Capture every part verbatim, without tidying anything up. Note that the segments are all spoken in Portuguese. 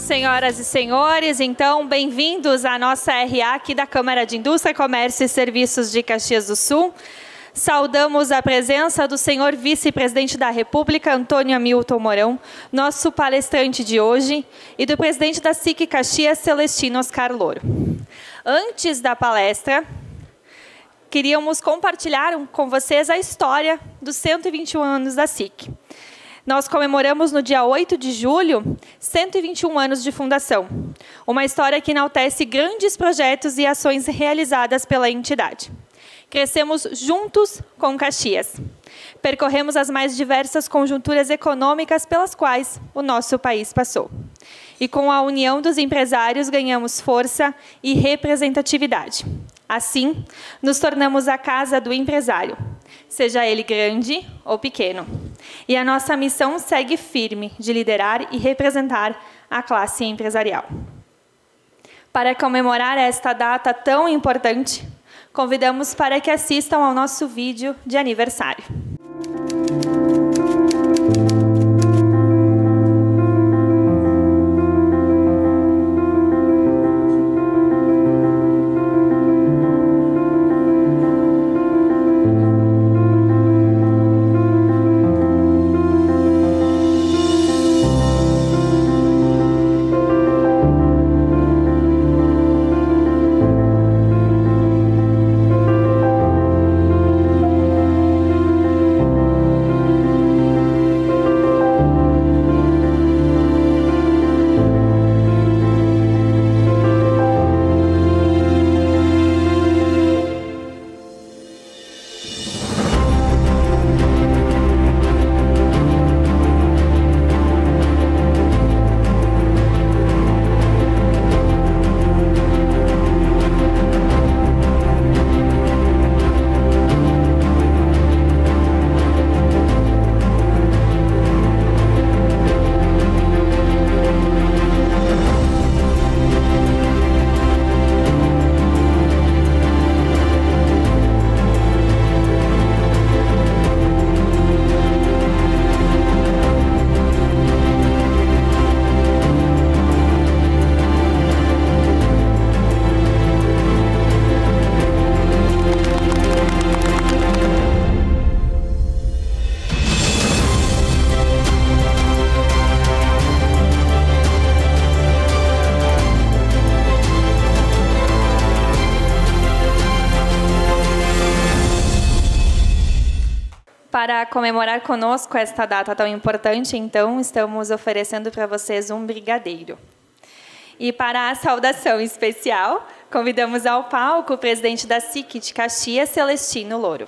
Senhoras e senhores, então, bem-vindos à nossa R A aqui da Câmara de Indústria, Comércio e Serviços de Caxias do Sul. Saudamos a presença do senhor vice-presidente da República, Antônio Hamilton Mourão, nosso palestrante de hoje, e do presidente da S I C Caxias, Celestino Oscar Louro. Antes da palestra, queríamos compartilhar com vocês a história dos cento e vinte e um anos da S I C. Nós comemoramos no dia oito de julho, cento e vinte e um anos de fundação. Uma história que enaltece grandes projetos e ações realizadas pela entidade. Crescemos juntos com Caxias. Percorremos as mais diversas conjunturas econômicas pelas quais o nosso país passou. E com a união dos empresários ganhamos força e representatividade. Assim, nos tornamos a casa do empresário, seja ele grande ou pequeno. E a nossa missão segue firme de liderar e representar a classe empresarial. Para comemorar esta data tão importante, convidamos para que assistam ao nosso vídeo de aniversário. Para comemorar conosco esta data tão importante, então, estamos oferecendo para vocês um brigadeiro. E para a saudação especial, convidamos ao palco o presidente da S I C de Caxias, Celestino Louro.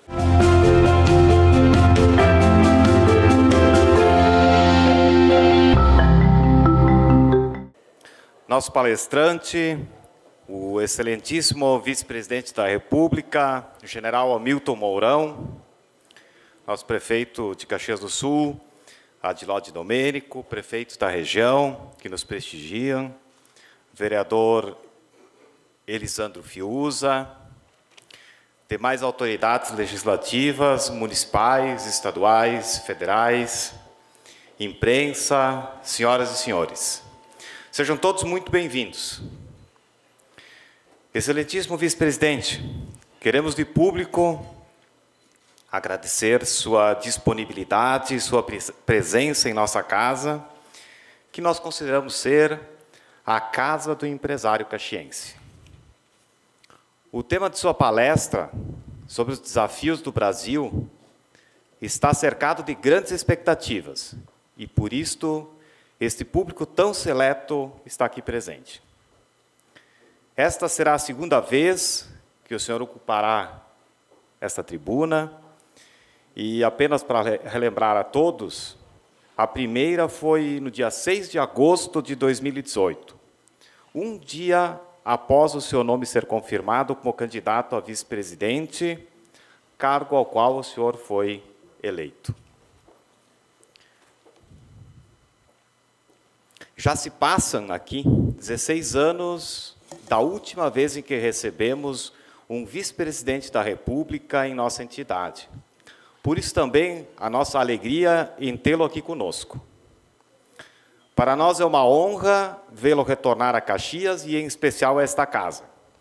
Nosso palestrante, o excelentíssimo vice-presidente da República, o general Hamilton Mourão, nosso prefeito de Caxias do Sul, Adilode Domênico, prefeitos da região que nos prestigiam, vereador Elisandro Fiuza, demais autoridades legislativas, municipais, estaduais, federais, imprensa, senhoras e senhores. Sejam todos muito bem-vindos. Excelentíssimo vice-presidente, queremos de público agradecer sua disponibilidade, sua presença em nossa casa, que nós consideramos ser a casa do empresário caxiense. O tema de sua palestra, sobre os desafios do Brasil, está cercado de grandes expectativas, e por isto, este público tão seleto está aqui presente. Esta será a segunda vez que o senhor ocupará esta tribuna. E apenas para relembrar a todos, a primeira foi no dia seis de agosto de dois mil e dezoito, um dia após o seu nome ser confirmado como candidato a vice-presidente, cargo ao qual o senhor foi eleito. Já se passam aqui dezesseis anos da última vez em que recebemos um vice-presidente da República em nossa entidade. Por isso também a nossa alegria em tê-lo aqui conosco. Para nós é uma honra vê-lo retornar a Caxias e, em especial, a esta casa.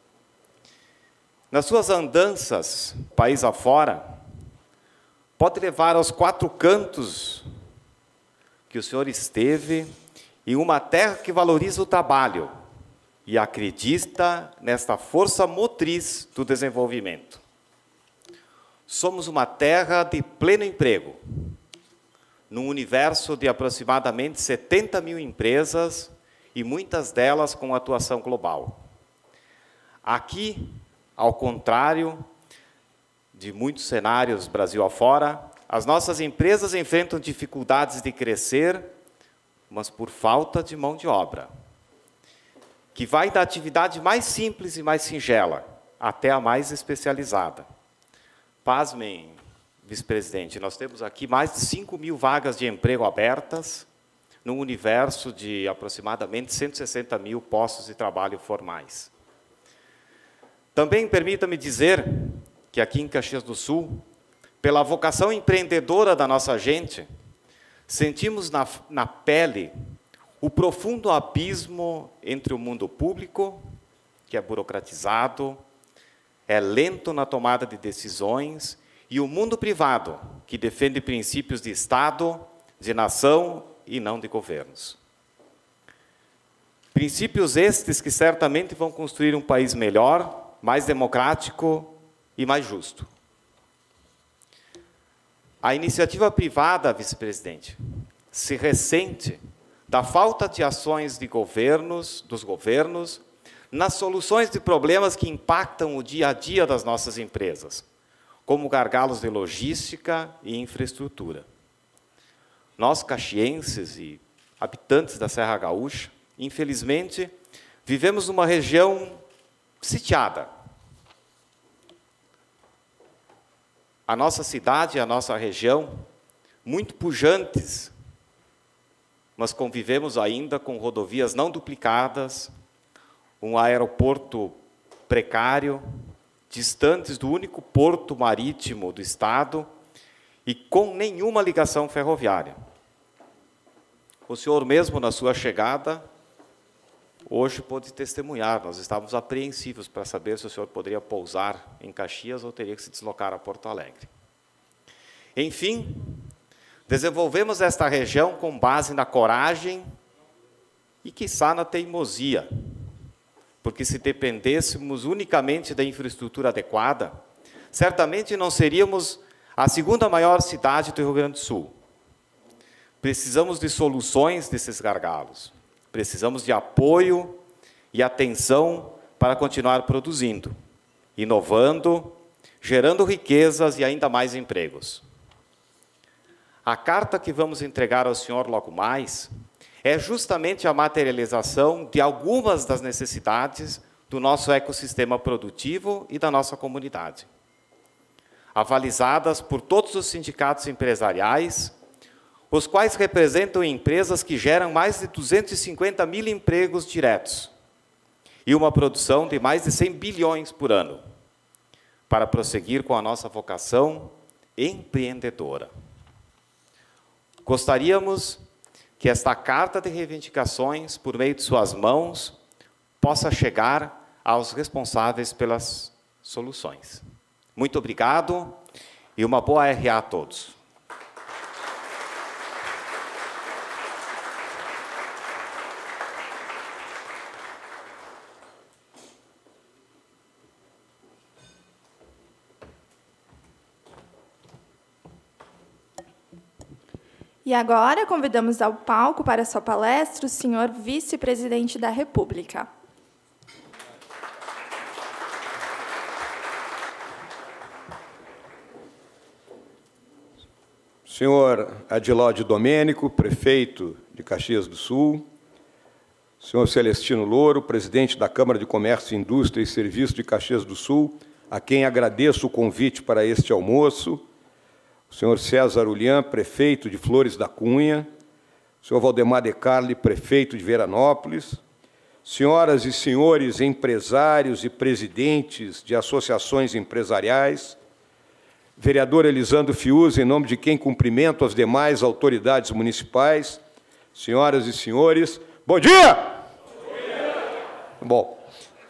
Nas suas andanças, país afora, pode levar aos quatro cantos que o senhor esteve em uma terra que valoriza o trabalho e acredita nesta força motriz do desenvolvimento. Somos uma terra de pleno emprego, num universo de aproximadamente setenta mil empresas e muitas delas com atuação global. Aqui, ao contrário de muitos cenários Brasil afora, as nossas empresas enfrentam dificuldades de crescer, mas por falta de mão de obra, que vai da atividade mais simples e mais singela até a mais especializada. Pasmem, vice-presidente, nós temos aqui mais de cinco mil vagas de emprego abertas, num universo de aproximadamente cento e sessenta mil postos de trabalho formais. Também permita-me dizer que aqui em Caxias do Sul, pela vocação empreendedora da nossa gente, sentimos na, na pele o profundo abismo entre o mundo público, que é burocratizado, é lento na tomada de decisões, e o mundo privado, que defende princípios de Estado, de nação e não de governos. Princípios estes que certamente vão construir um país melhor, mais democrático e mais justo. A iniciativa privada, vice-presidente, se ressente da falta de ações de governos, dos governos, nas soluções de problemas que impactam o dia a dia das nossas empresas, como gargalos de logística e infraestrutura. Nós, caxienses e habitantes da Serra Gaúcha, infelizmente, vivemos numa região sitiada. A nossa cidade e a nossa região, muito pujantes, mas convivemos ainda com rodovias não duplicadas, um aeroporto precário, distantes do único porto marítimo do Estado e com nenhuma ligação ferroviária. O senhor mesmo, na sua chegada, hoje pôde testemunhar, nós estávamos apreensivos para saber se o senhor poderia pousar em Caxias ou teria que se deslocar a Porto Alegre. Enfim, desenvolvemos esta região com base na coragem e, quiçá, na teimosia, porque se dependêssemos unicamente da infraestrutura adequada, certamente não seríamos a segunda maior cidade do Rio Grande do Sul. Precisamos de soluções desses gargalos. Precisamos de apoio e atenção para continuar produzindo, inovando, gerando riquezas e ainda mais empregos. A carta que vamos entregar ao senhor logo mais é justamente a materialização de algumas das necessidades do nosso ecossistema produtivo e da nossa comunidade, avalizadas por todos os sindicatos empresariais, os quais representam empresas que geram mais de duzentos e cinquenta mil empregos diretos e uma produção de mais de cem bilhões por ano, para prosseguir com a nossa vocação empreendedora. Gostaríamos que esta carta de reivindicações, por meio de suas mãos, possa chegar aos responsáveis pelas soluções. Muito obrigado e uma boa R A a todos. E agora convidamos ao palco para sua palestra o senhor vice-presidente da República. Senhor Adilódio Domênico, prefeito de Caxias do Sul, senhor Celestino Louro, presidente da Câmara de Comércio, Indústria e Serviços de Caxias do Sul, a quem agradeço o convite para este almoço, o senhor César Ulian, prefeito de Flores da Cunha, o senhor Valdemar de Carli, prefeito de Veranópolis, senhoras e senhores empresários e presidentes de associações empresariais, vereador Elisandro Fiuza, em nome de quem cumprimento as demais autoridades municipais, senhoras e senhores, bom dia! Bom dia! Bom,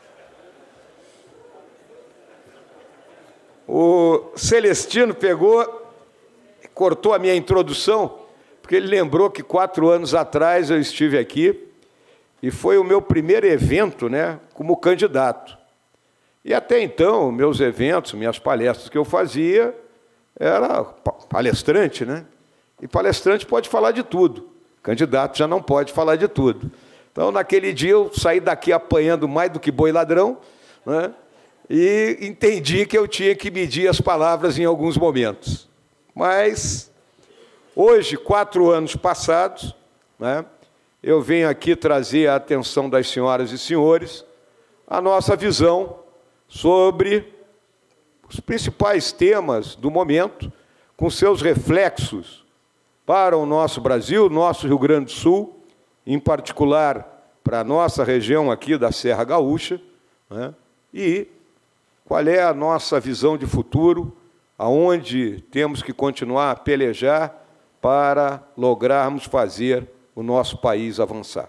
o Celestino pegou e cortou a minha introdução, porque ele lembrou que quatro anos atrás eu estive aqui e foi o meu primeiro evento, né, como candidato. E até então, meus eventos, minhas palestras que eu fazia, era palestrante, né? E palestrante pode falar de tudo. Candidato já não pode falar de tudo. Então, naquele dia, eu saí daqui apanhando mais do que boi ladrão, né? E entendi que eu tinha que medir as palavras em alguns momentos. Mas, hoje, quatro anos passados, né, eu venho aqui trazer a atenção das senhoras e senhores a nossa visão sobre os principais temas do momento, com seus reflexos para o nosso Brasil, nosso Rio Grande do Sul, em particular para a nossa região aqui da Serra Gaúcha, né? E qual é a nossa visão de futuro, aonde temos que continuar a pelejar para lograrmos fazer o nosso país avançar.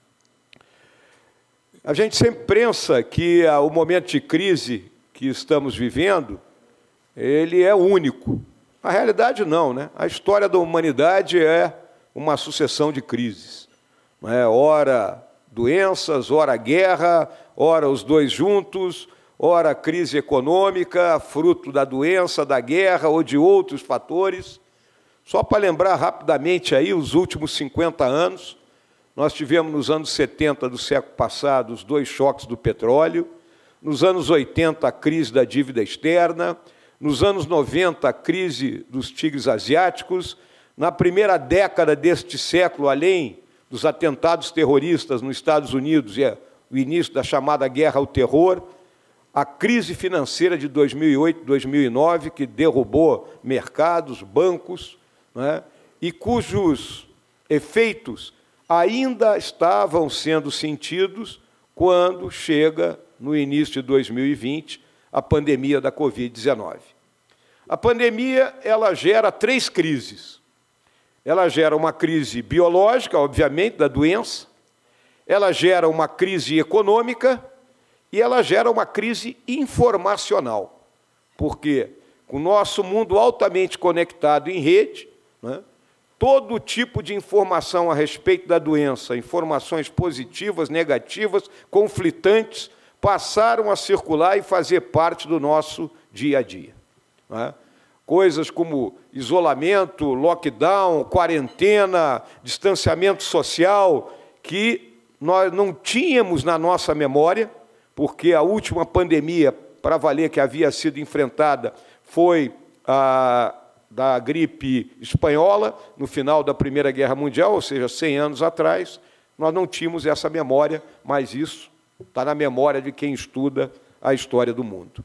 A gente sempre pensa que o momento de crise que estamos vivendo, ele é único. Na realidade, não, né? A história da humanidade é uma sucessão de crises. Não é? Ora doenças, ora guerra, ora os dois juntos, ora crise econômica, fruto da doença, da guerra ou de outros fatores. Só para lembrar rapidamente aí os últimos cinquenta anos, nós tivemos nos anos setenta do século passado os dois choques do petróleo, nos anos oitenta a crise da dívida externa, nos anos noventa a crise dos tigres asiáticos, na primeira década deste século, além dos atentados terroristas nos Estados Unidos e o início da chamada guerra ao terror, a crise financeira de dois mil e oito, dois mil e nove, que derrubou mercados, bancos, né, e cujos efeitos ainda estavam sendo sentidos quando chega, no início de dois mil e vinte, a pandemia da Covid dezenove. A pandemia ela gera três crises. Ela gera uma crise biológica, obviamente, da doença, ela gera uma crise econômica e ela gera uma crise informacional. Porque, com o nosso mundo altamente conectado em rede, né, todo tipo de informação a respeito da doença, informações positivas, negativas, conflitantes, passaram a circular e fazer parte do nosso dia a dia. Né? Coisas como isolamento, lockdown, quarentena, distanciamento social, que nós não tínhamos na nossa memória, porque a última pandemia, para valer, que havia sido enfrentada, foi a da gripe espanhola, no final da Primeira Guerra Mundial, ou seja, cem anos atrás. Nós não tínhamos essa memória, mas isso está na memória de quem estuda a história do mundo.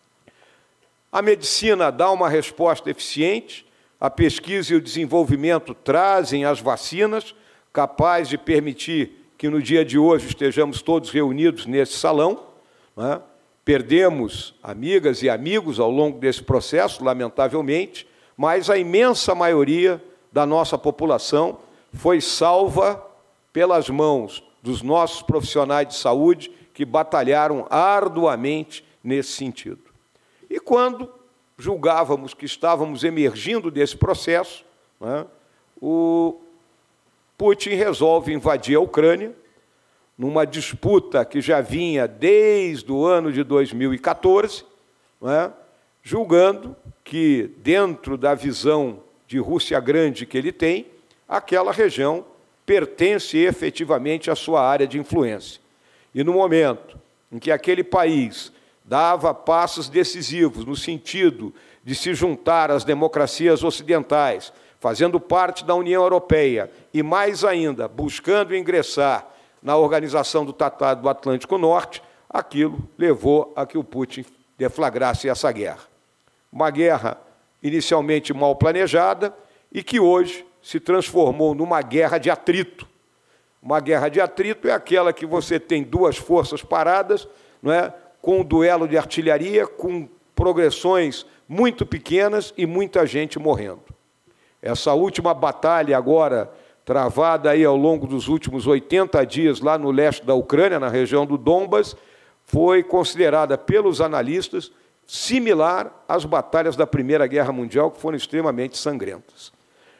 A medicina dá uma resposta eficiente, a pesquisa e o desenvolvimento trazem as vacinas, capazes de permitir que no dia de hoje estejamos todos reunidos nesse salão, né? Perdemos amigas e amigos ao longo desse processo, lamentavelmente, mas a imensa maioria da nossa população foi salva pelas mãos dos nossos profissionais de saúde que batalharam arduamente nesse sentido. E quando julgávamos que estávamos emergindo desse processo, né, o Putin resolve invadir a Ucrânia, numa disputa que já vinha desde o ano de dois mil e quatorze, né, julgando que, dentro da visão de Rússia grande que ele tem, aquela região pertence efetivamente à sua área de influência. E no momento em que aquele país dava passos decisivos no sentido de se juntar às democracias ocidentais, fazendo parte da União Europeia e, mais ainda, buscando ingressar na Organização do Tratado do Atlântico Norte, aquilo levou a que o Putin deflagrasse essa guerra. Uma guerra inicialmente mal planejada e que hoje se transformou numa guerra de atrito. Uma guerra de atrito é aquela que você tem duas forças paradas, não é? Com um duelo de artilharia, com progressões muito pequenas e muita gente morrendo. Essa última batalha agora travada aí ao longo dos últimos oitenta dias lá no leste da Ucrânia, na região do Donbas, foi considerada pelos analistas similar às batalhas da Primeira Guerra Mundial, que foram extremamente sangrentas.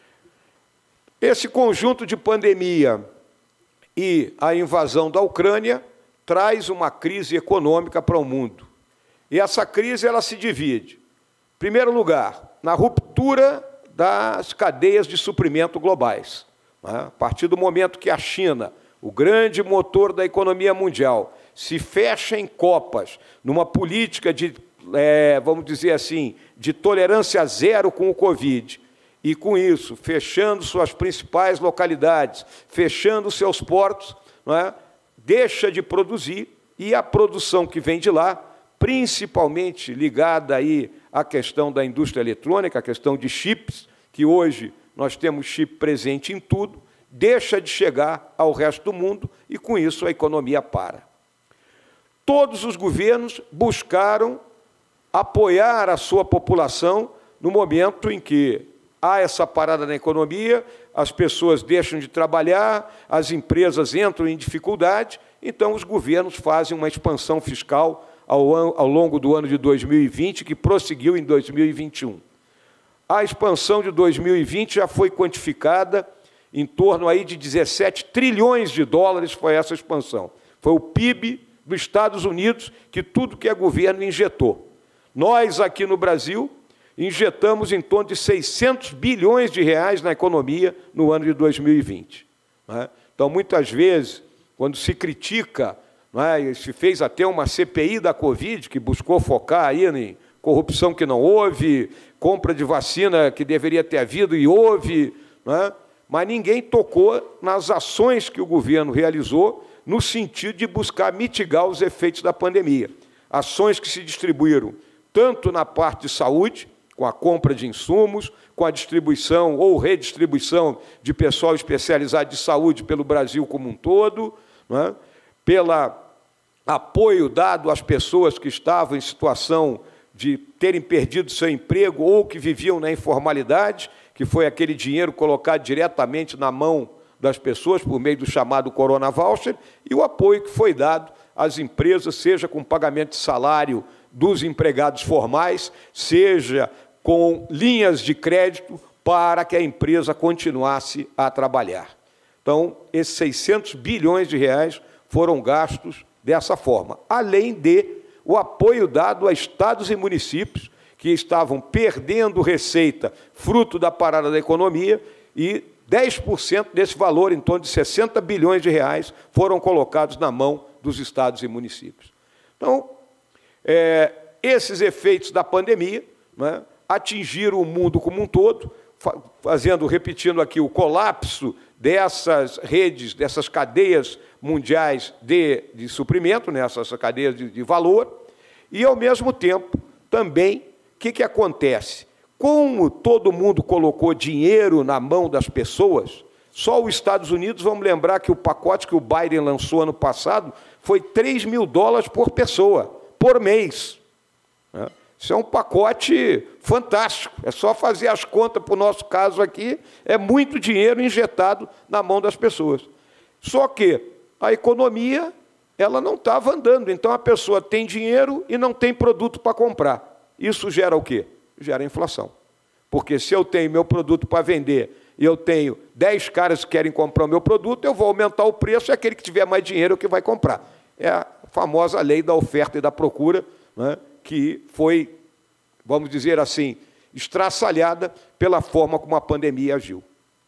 Esse conjunto de pandemia e a invasão da Ucrânia traz uma crise econômica para o mundo. E essa crise ela se divide, em primeiro lugar, na ruptura das cadeias de suprimento globais. A partir do momento que a China, o grande motor da economia mundial, se fecha em copas, numa política de, é, vamos dizer assim, de tolerância zero com o Covid, e, com isso, fechando suas principais localidades, fechando seus portos, não é? Deixa de produzir, e a produção que vem de lá, principalmente ligada aí à questão da indústria eletrônica, a questão de chips, que hoje nós temos chip presente em tudo, deixa de chegar ao resto do mundo, e, com isso, a economia para. Todos os governos buscaram apoiar a sua população no momento em que há essa parada na economia, as pessoas deixam de trabalhar, as empresas entram em dificuldade, então os governos fazem uma expansão fiscal ao, ao longo do ano de dois mil e vinte, que prosseguiu em dois mil e vinte e um. A expansão de dois mil e vinte já foi quantificada em torno aí de dezessete trilhões de dólares, foi essa expansão. Foi o P I B dos Estados Unidos que tudo que é governo injetou. Nós, aqui no Brasil, injetamos em torno de seiscentos bilhões de reais na economia no ano de dois mil e vinte. Então, muitas vezes, quando se critica, se fez até uma C P I da Covid, que buscou focar aí em corrupção que não houve, compra de vacina que deveria ter havido e houve, mas ninguém tocou nas ações que o governo realizou no sentido de buscar mitigar os efeitos da pandemia. Ações que se distribuíram tanto na parte de saúde, com a compra de insumos, com a distribuição ou redistribuição de pessoal especializado de saúde pelo Brasil como um todo, não é? Pelo apoio dado às pessoas que estavam em situação de terem perdido seu emprego ou que viviam na informalidade, que foi aquele dinheiro colocado diretamente na mão das pessoas por meio do chamado Corona Voucher, e o apoio que foi dado às empresas, seja com pagamento de salário dos empregados formais, seja com linhas de crédito para que a empresa continuasse a trabalhar. Então, esses seiscentos bilhões de reais foram gastos dessa forma, além de o apoio dado a estados e municípios que estavam perdendo receita fruto da parada da economia, e dez por cento desse valor, em torno de sessenta bilhões de reais, foram colocados na mão dos estados e municípios. Então, é, esses efeitos da pandemia, né, atingiram o mundo como um todo, fazendo, repetindo aqui, o colapso dessas redes, dessas cadeias mundiais de, de suprimento, nessas cadeias de, de valor, e, ao mesmo tempo, também, o que, que acontece? Como todo mundo colocou dinheiro na mão das pessoas, só os Estados Unidos, vamos lembrar que o pacote que o Biden lançou ano passado foi três mil dólares por pessoa, por mês. Isso é um pacote fantástico. É só fazer as contas para o nosso caso aqui, é muito dinheiro injetado na mão das pessoas. Só que a economia ela não estava andando, então a pessoa tem dinheiro e não tem produto para comprar. Isso gera o quê? Gera inflação. Porque se eu tenho meu produto para vender e eu tenho dez caras que querem comprar o meu produto, eu vou aumentar o preço e aquele que tiver mais dinheiro é o que vai comprar. É a famosa lei da oferta e da procura, né, que foi, vamos dizer assim, estraçalhada pela forma como a pandemia agiu.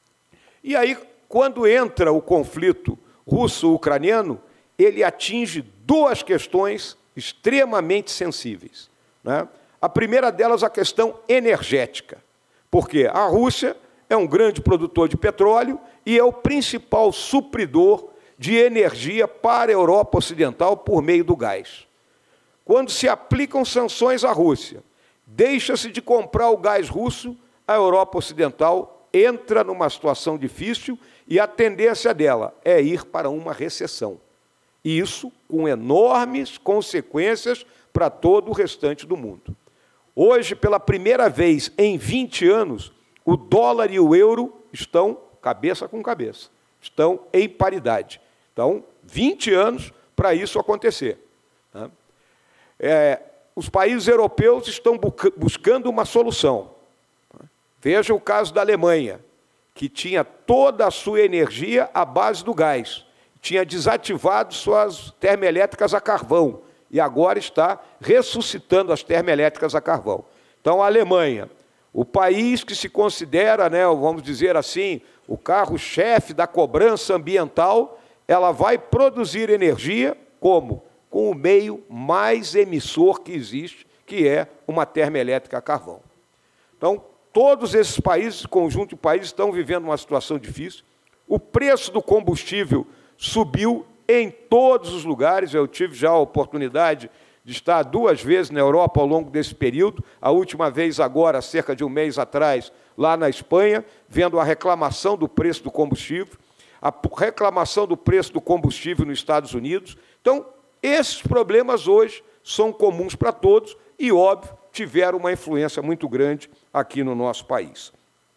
E aí, quando entra o conflito russo-ucraniano, ele atinge duas questões extremamente sensíveis, né? A primeira delas, a questão energética, porque a Rússia é um grande produtor de petróleo e é o principal supridor de energia para a Europa Ocidental por meio do gás. Quando se aplicam sanções à Rússia, deixa-se de comprar o gás russo, a Europa Ocidental entra numa situação difícil e a tendência dela é ir para uma recessão. E isso com enormes consequências para todo o restante do mundo. Hoje, pela primeira vez em vinte anos, o dólar e o euro estão cabeça com cabeça. Estão em paridade. Então, vinte anos para isso acontecer. Tá? É, os países europeus estão bu buscando uma solução. Veja o caso da Alemanha, que tinha toda a sua energia à base do gás, tinha desativado suas termoelétricas a carvão, e agora está ressuscitando as termoelétricas a carvão. Então, a Alemanha, o país que se considera, né, vamos dizer assim, o carro-chefe da cobrança ambiental, ela vai produzir energia como? Com o meio mais emissor que existe, que é uma termoelétrica a carvão. Então, todos esses países, conjunto de países, estão vivendo uma situação difícil. O preço do combustível subiu em todos os lugares. Eu tive já a oportunidade de estar duas vezes na Europa ao longo desse período, a última vez agora, cerca de um mês atrás, lá na Espanha, vendo a reclamação do preço do combustível, a reclamação do preço do combustível nos Estados Unidos. Então, esses problemas hoje são comuns para todos e, óbvio, tiveram uma influência muito grande aqui no nosso país.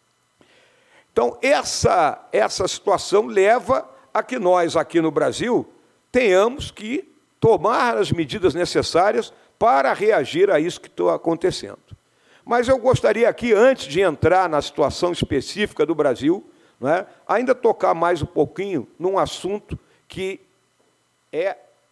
Então, essa, essa situação leva a que nós, aqui no Brasil, tenhamos que tomar as medidas necessárias para reagir a isso que está acontecendo. Mas eu gostaria aqui, antes de entrar na situação específica do Brasil, não é, ainda tocar mais um pouquinho num assunto que é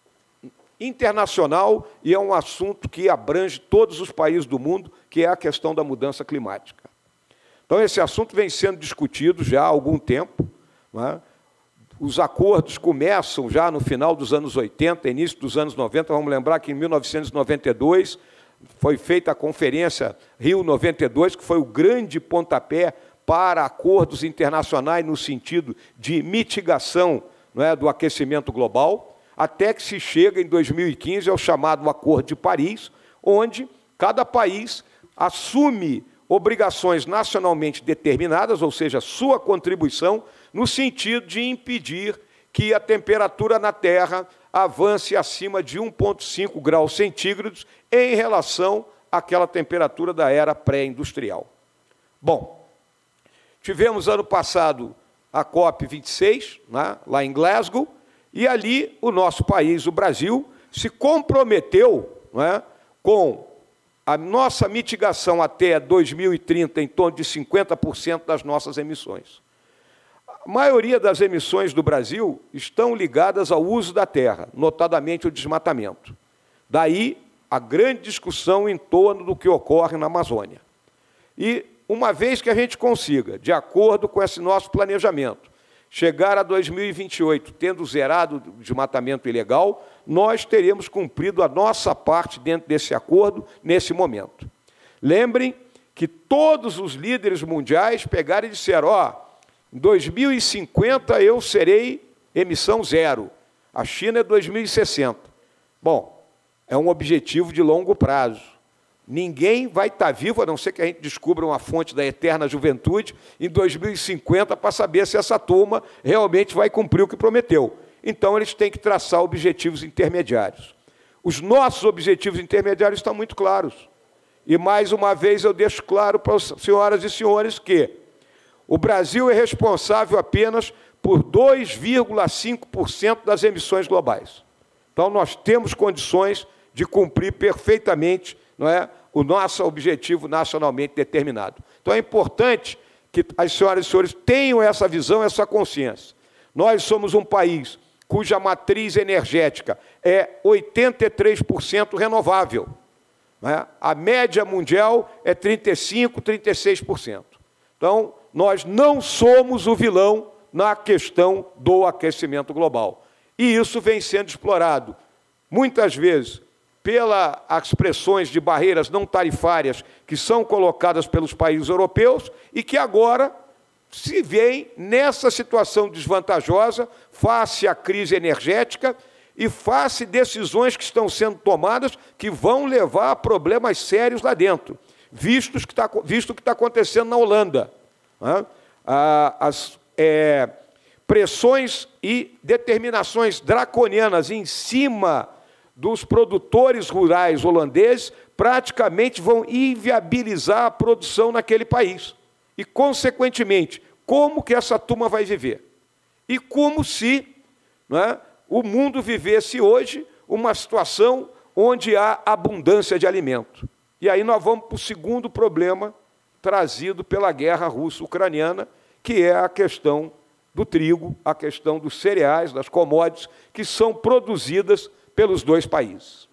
internacional e é um assunto que abrange todos os países do mundo, que é a questão da mudança climática. Então, esse assunto vem sendo discutido já há algum tempo, não é? Os acordos começam já no final dos anos oitenta, início dos anos noventa. Vamos lembrar que em mil novecentos e noventa e dois foi feita a Conferência Rio noventa e dois, que foi o grande pontapé para acordos internacionais no sentido de mitigação, não é, do aquecimento global, até que se chega em dois mil e quinze ao chamado Acordo de Paris, onde cada país assume obrigações nacionalmente determinadas, ou seja, sua contribuição, no sentido de impedir que a temperatura na Terra avance acima de um vírgula cinco graus centígrados em relação àquela temperatura da era pré-industrial. Bom, tivemos ano passado a COP vinte e seis, né, lá em Glasgow, e ali o nosso país, o Brasil, se comprometeu, né, com a nossa mitigação até dois mil e trinta em torno de cinquenta por cento das nossas emissões. A maioria das emissões do Brasil estão ligadas ao uso da terra, notadamente o desmatamento. Daí a grande discussão em torno do que ocorre na Amazônia. E uma vez que a gente consiga, de acordo com esse nosso planejamento, chegar a dois mil e vinte e oito tendo zerado o desmatamento ilegal, nós teremos cumprido a nossa parte dentro desse acordo nesse momento. Lembrem que todos os líderes mundiais pegaram e disseram, ó, em dois mil e cinquenta eu serei emissão zero, a China é dois mil e sessenta. Bom, é um objetivo de longo prazo. Ninguém vai estar vivo, a não ser que a gente descubra uma fonte da eterna juventude, em dois mil e cinquenta, para saber se essa turma realmente vai cumprir o que prometeu. Então, eles têm que traçar objetivos intermediários. Os nossos objetivos intermediários estão muito claros. E, mais uma vez, eu deixo claro para as senhoras e senhores que o Brasil é responsável apenas por dois vírgula cinco por cento das emissões globais. Então, nós temos condições de cumprir perfeitamente, não é, o nosso objetivo nacionalmente determinado. Então, é importante que as senhoras e senhores tenham essa visão, essa consciência. Nós somos um país cuja matriz energética é oitenta e três por cento renovável. Não é? A média mundial é trinta e cinco por cento, trinta e seis por cento. Então, nós não somos o vilão na questão do aquecimento global. E isso vem sendo explorado, muitas vezes, pelas pressões de barreiras não tarifárias que são colocadas pelos países europeus e que agora se veem nessa situação desvantajosa face à crise energética e face decisões que estão sendo tomadas que vão levar a problemas sérios lá dentro, visto que está, visto o que está acontecendo na Holanda. Né? As é, pressões e determinações draconianas em cima dos produtores rurais holandeses praticamente vão inviabilizar a produção naquele país. E, consequentemente, como que essa turma vai viver. E como se, não é, o mundo vivesse hoje uma situação onde há abundância de alimento. E aí nós vamos para o segundo problema trazido pela guerra russo-ucraniana, que é a questão do trigo, a questão dos cereais, das commodities, que são produzidas pelos dois países.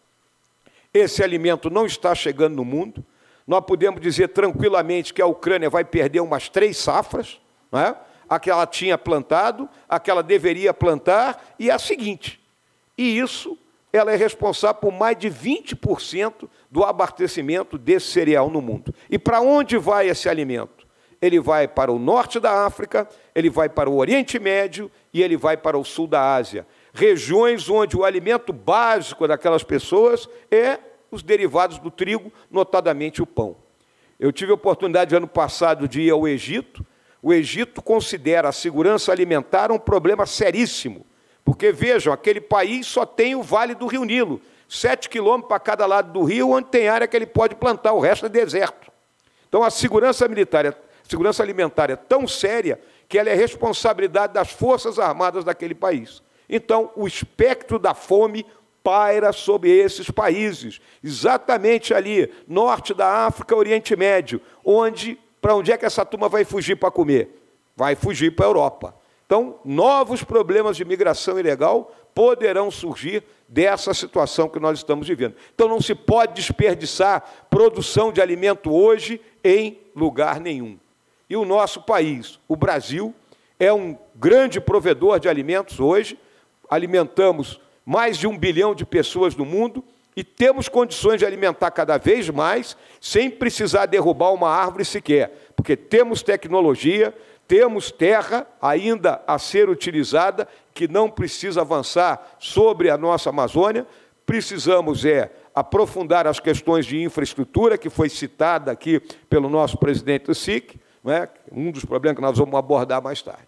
Esse alimento não está chegando no mundo. Nós podemos dizer tranquilamente que a Ucrânia vai perder umas três safras, não é? A que ela tinha plantado, a que ela deveria plantar, e a seguinte. E isso, ela é responsável por mais de vinte por cento do abastecimento desse cereal no mundo. E para onde vai esse alimento? Ele vai para o norte da África, ele vai para o Oriente Médio e ele vai para o sul da Ásia. Regiões onde o alimento básico daquelas pessoas é os derivados do trigo, notadamente o pão. Eu tive a oportunidade, ano passado, de ir ao Egito. O Egito considera a segurança alimentar um problema seríssimo, porque, vejam, aquele país só tem o Vale do Rio Nilo, sete quilômetros para cada lado do rio, onde tem área que ele pode plantar, o resto é deserto. Então, a segurança militar, a segurança alimentar é tão séria que ela é responsabilidade das Forças Armadas daquele país. Então, o espectro da fome paira sobre esses países, exatamente ali, norte da África, Oriente Médio, onde, para onde é que essa turma vai fugir para comer? Vai fugir para a Europa. Então, novos problemas de migração ilegal poderão surgir dessa situação que nós estamos vivendo. Então, não se pode desperdiçar produção de alimento hoje em lugar nenhum. E o nosso país, o Brasil, é um grande provedor de alimentos hoje, alimentamos mais de um bilhão de pessoas no mundo e temos condições de alimentar cada vez mais sem precisar derrubar uma árvore sequer, porque temos tecnologia, temos terra ainda a ser utilizada, que não precisa avançar sobre a nossa Amazônia. Precisamos é aprofundar as questões de infraestrutura, que foi citada aqui pelo nosso presidente do S I C, não é? Um dos problemas que nós vamos abordar mais tarde.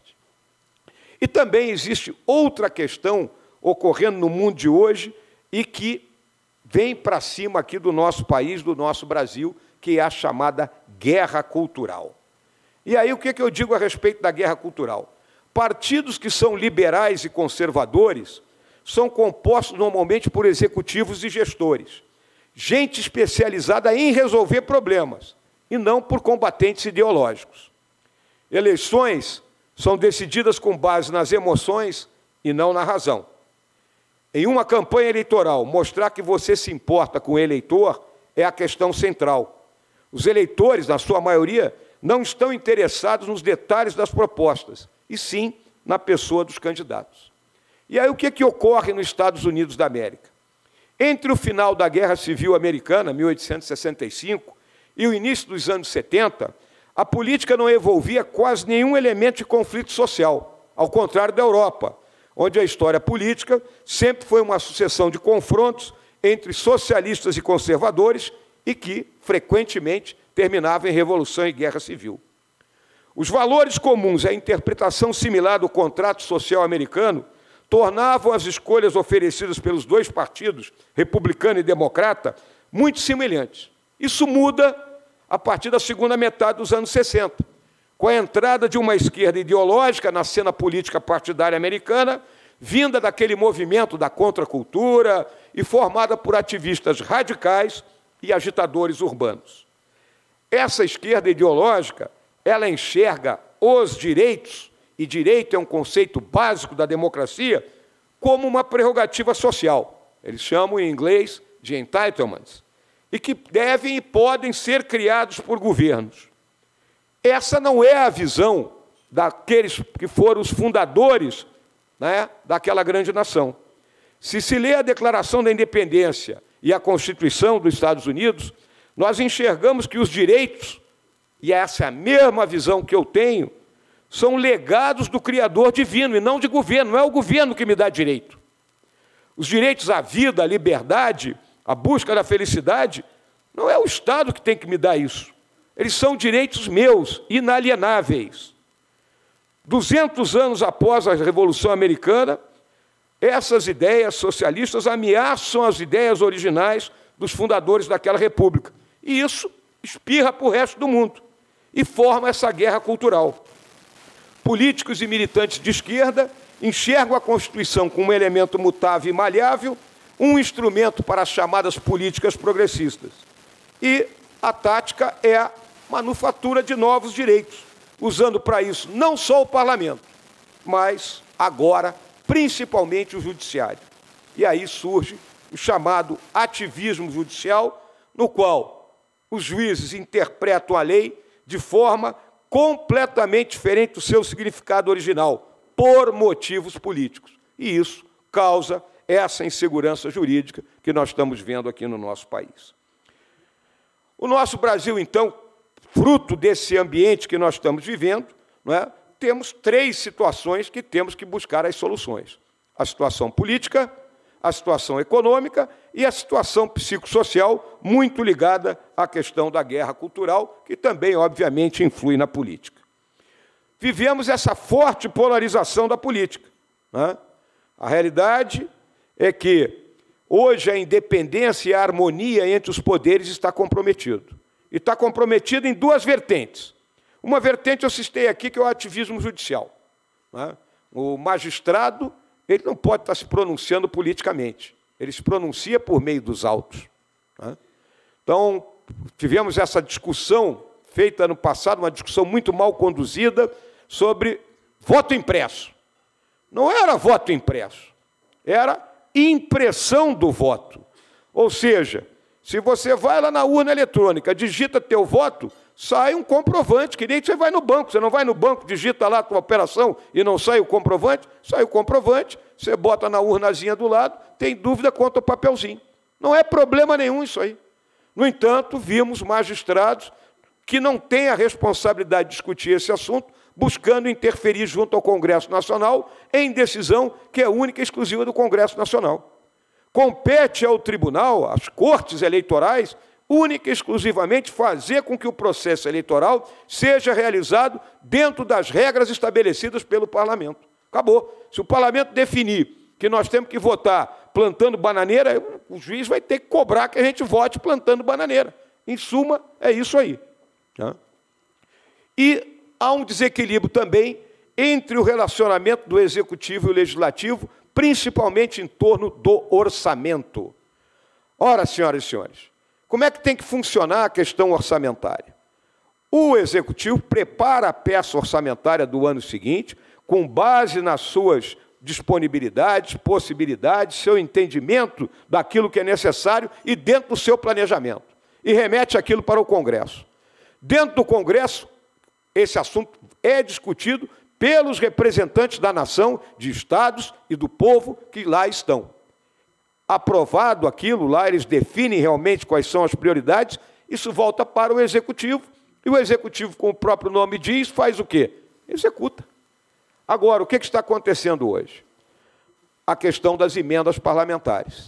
E também existe outra questão ocorrendo no mundo de hoje e que vem para cima aqui do nosso país, do nosso Brasil, que é a chamada guerra cultural. E aí o que eu digo a respeito da guerra cultural? Partidos que são liberais e conservadores são compostos normalmente por executivos e gestores, gente especializada em resolver problemas, e não por combatentes ideológicos. Eleições são decididas com base nas emoções e não na razão. Em uma campanha eleitoral, mostrar que você se importa com o eleitor é a questão central. Os eleitores, na sua maioria, não estão interessados nos detalhes das propostas, e sim na pessoa dos candidatos. E aí o que, que ocorre nos Estados Unidos da América? Entre o final da Guerra Civil Americana, mil oitocentos e sessenta e cinco, e o início dos anos setenta, a política não envolvia quase nenhum elemento de conflito social, ao contrário da Europa, onde a história política sempre foi uma sucessão de confrontos entre socialistas e conservadores e que, frequentemente, terminava em revolução e guerra civil. Os valores comuns e a interpretação similar do contrato social americano tornavam as escolhas oferecidas pelos dois partidos, republicano e democrata, muito semelhantes. Isso muda a partir da segunda metade dos anos sessenta, com a entrada de uma esquerda ideológica na cena política partidária americana, vinda daquele movimento da contracultura e formada por ativistas radicais e agitadores urbanos. Essa esquerda ideológica, ela enxerga os direitos, e direito é um conceito básico da democracia, como uma prerrogativa social. Eles chamam em inglês de entitlements, e que devem e podem ser criados por governos. Essa não é a visão daqueles que foram os fundadores, né, daquela grande nação. Se se lê a Declaração da Independência e a Constituição dos Estados Unidos, nós enxergamos que os direitos, e essa é a mesma visão que eu tenho, são legados do Criador divino e não de governo. Não é o governo que me dá direito. Os direitos à vida, à liberdade, à busca da felicidade, não é o Estado que tem que me dar isso. Eles são direitos meus, inalienáveis. Duzentos anos após a Revolução Americana, essas ideias socialistas ameaçam as ideias originais dos fundadores daquela república. E isso espirra para o resto do mundo e forma essa guerra cultural. políticos e militantes de esquerda enxergam a Constituição como um elemento mutável e maleável, um instrumento para as chamadas políticas progressistas. E a tática é a manufatura de novos direitos, usando para isso não só o parlamento, mas agora, principalmente o judiciário. E aí surge o chamado ativismo judicial, no qual os juízes interpretam a lei de forma completamente diferente do seu significado original, por motivos políticos. E isso causa essa insegurança jurídica que nós estamos vendo aqui no nosso país. O nosso Brasil, então, fruto desse ambiente que nós estamos vivendo, não é, temos três situações que temos que buscar as soluções. A situação política, a situação econômica e a situação psicossocial, muito ligada à questão da guerra cultural, que também, obviamente, influi na política. Vivemos essa forte polarização da política, né? A realidade é que hoje a independência e a harmonia entre os poderes está comprometido. E está comprometido em duas vertentes. Uma vertente eu citei aqui, que é o ativismo judicial, né? O magistrado, ele não pode estar se pronunciando politicamente. Ele se pronuncia por meio dos autos, né? Então, tivemos essa discussão feita no passado, uma discussão muito mal conduzida, sobre voto impresso. Não era voto impresso, era impressão do voto. Ou seja, se você vai lá na urna eletrônica, digita teu voto, sai um comprovante, que nem você vai no banco. Você não vai no banco, digita lá a tua operação e não sai o comprovante? Sai o comprovante, você bota na urnazinha do lado, tem dúvida, conta o papelzinho. Não é problema nenhum isso aí. No entanto, vimos magistrados que não têm a responsabilidade de discutir esse assunto, buscando interferir junto ao Congresso Nacional em decisão que é única e exclusiva do Congresso Nacional. Compete ao tribunal, às cortes eleitorais, única e exclusivamente fazer com que o processo eleitoral seja realizado dentro das regras estabelecidas pelo parlamento. Acabou. Se o parlamento definir que nós temos que votar plantando bananeira, o juiz vai ter que cobrar que a gente vote plantando bananeira. Em suma, é isso aí. E há um desequilíbrio também entre o relacionamento do Executivo e o Legislativo, principalmente em torno do orçamento. Ora, senhoras e senhores, como é que tem que funcionar a questão orçamentária? O Executivo prepara a peça orçamentária do ano seguinte, com base nas suas disponibilidades, possibilidades, seu entendimento daquilo que é necessário e dentro do seu planejamento, e remete aquilo para o Congresso. Dentro do Congresso, esse assunto é discutido pelos representantes da nação, de estados e do povo que lá estão. Aprovado aquilo, lá eles definem realmente quais são as prioridades, isso volta para o Executivo, e o Executivo, como o próprio nome diz, faz o quê? Executa. Agora, o que está acontecendo hoje? A questão das emendas parlamentares.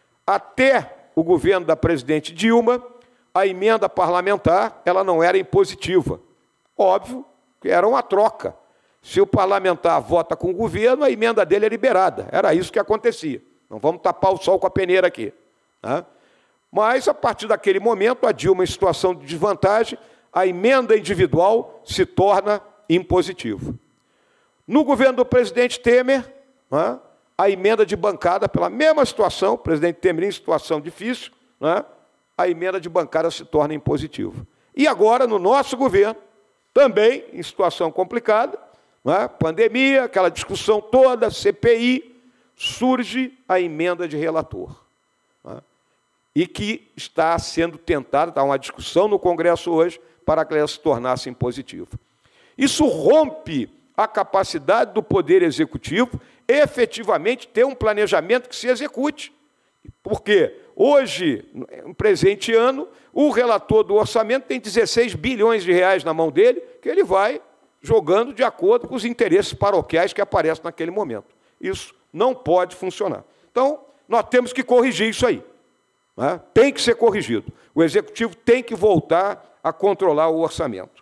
Até o governo da presidente Dilma, a emenda parlamentar ela não era impositiva. Óbvio que era uma troca. Se o parlamentar vota com o governo, a emenda dele é liberada. Era isso que acontecia. Não vamos tapar o sol com a peneira aqui, né? Mas, a partir daquele momento, a Dilma, em situação de desvantagem, a emenda individual se torna impositiva. No governo do presidente Temer, né, a emenda de bancada, pela mesma situação, o presidente Temer em situação difícil, né, a emenda de bancada se torna impositiva. E agora, no nosso governo, também em situação complicada, né, pandemia, aquela discussão toda, C P I, surge a emenda de relator, né, e que está sendo tentada, está uma discussão no Congresso hoje, para que ela se tornasse impositiva. Isso rompe a capacidade do Poder Executivo efetivamente ter um planejamento que se execute. Por quê? Hoje, no presente ano, o relator do orçamento tem dezesseis bilhões de reais na mão dele, que ele vai jogando de acordo com os interesses paroquiais que aparecem naquele momento. Isso não pode funcionar. Então, nós temos que corrigir isso aí, né? Tem que ser corrigido. O Executivo tem que voltar a controlar o orçamento.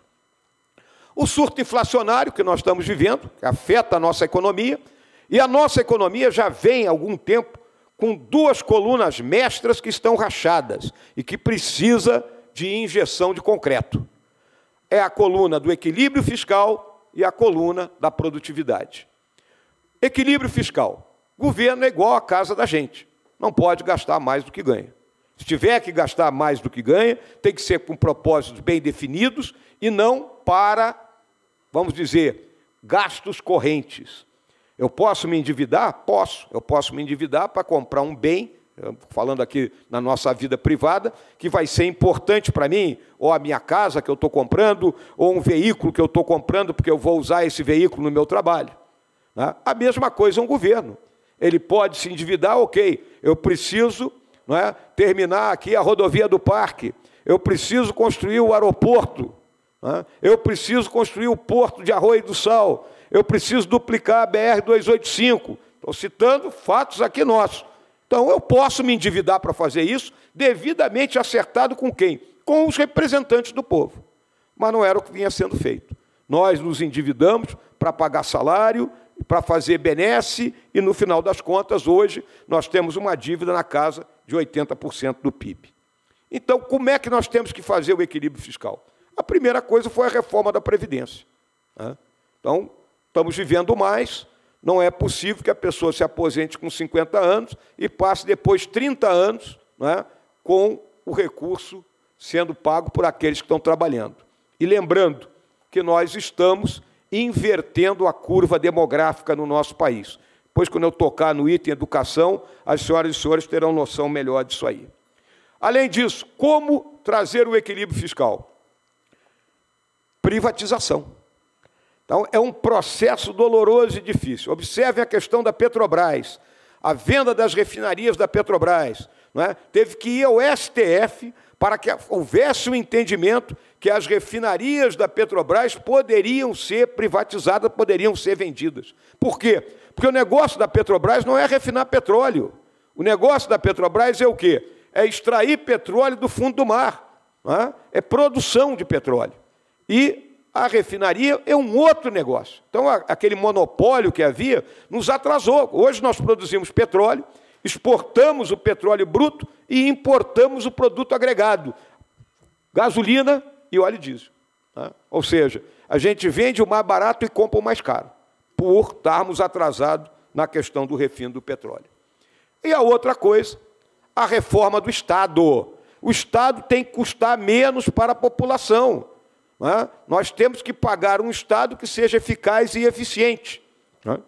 O surto inflacionário que nós estamos vivendo, que afeta a nossa economia, e a nossa economia já vem há algum tempo com duas colunas mestras que estão rachadas e que precisa de injeção de concreto. É a coluna do equilíbrio fiscal e a coluna da produtividade. Equilíbrio fiscal. Governo é igual à casa da gente. Não pode gastar mais do que ganha. Se tiver que gastar mais do que ganha, tem que ser com propósitos bem definidos e não para, vamos dizer, gastos correntes. Eu posso me endividar? Posso. Eu posso me endividar para comprar um bem, falando aqui na nossa vida privada, que vai ser importante para mim, ou a minha casa que eu estou comprando, ou um veículo que eu estou comprando porque eu vou usar esse veículo no meu trabalho. Né? A mesma coisa um governo. Ele pode se endividar, ok, eu preciso, não é, terminar aqui a rodovia do Parque, eu preciso construir o aeroporto, não é? Eu preciso construir o porto de Arroio do Sal, eu preciso duplicar a B R duzentos e oitenta e cinco. Estou citando fatos aqui nossos. Então, eu posso me endividar para fazer isso, devidamente acertado com quem? Com os representantes do povo. Mas não era o que vinha sendo feito. Nós nos endividamos para pagar salário, para fazer benesse, e, no final das contas, hoje, nós temos uma dívida na casa de oitenta por cento do P I B. Então, como é que nós temos que fazer o equilíbrio fiscal? A primeira coisa foi a reforma da Previdência. Então, estamos vivendo mais, não é possível que a pessoa se aposente com cinquenta anos e passe depois trinta anos, né, com o recurso sendo pago por aqueles que estão trabalhando. E lembrando que nós estamos invertendo a curva demográfica no nosso país. Depois, quando eu tocar no item educação, as senhoras e senhores terão noção melhor disso aí. Além disso, como trazer o equilíbrio fiscal? Privatização. Então, é um processo doloroso e difícil. Observem a questão da Petrobras, a venda das refinarias da Petrobras. Não é? Teve que ir ao S T F para que houvesse um entendimento que as refinarias da Petrobras poderiam ser privatizadas, poderiam ser vendidas. Por quê? Porque o negócio da Petrobras não é refinar petróleo. O negócio da Petrobras é o quê? É extrair petróleo do fundo do mar. Não é? É produção de petróleo. E a refinaria é um outro negócio. Então, aquele monopólio que havia nos atrasou. Hoje nós produzimos petróleo, exportamos o petróleo bruto e importamos o produto agregado, gasolina e óleo diesel. Né? Ou seja, a gente vende o mais barato e compra o mais caro, por estarmos atrasados na questão do refino do petróleo. E a outra coisa, a reforma do Estado. O Estado tem que custar menos para a população. Né? Nós temos que pagar um Estado que seja eficaz e eficiente. Né?